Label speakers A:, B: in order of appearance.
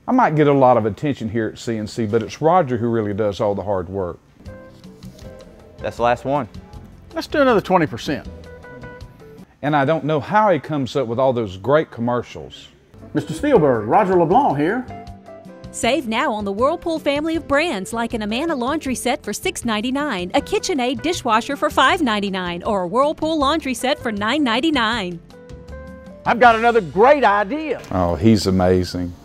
A: I might get a lot of attention here at CNC, but it's Roger who really does all the hard work.
B: That's the last one.
C: Let's do another 20%.
A: And I don't know how he comes up with all those great commercials.
C: Mr. Spielberg, Roger LeBlanc here.
D: Save now on the Whirlpool family of brands like an Amana laundry set for $6.99, a KitchenAid dishwasher for $5.99, or a Whirlpool laundry set for $9.99.
C: I've got another great idea.
A: Oh, he's amazing.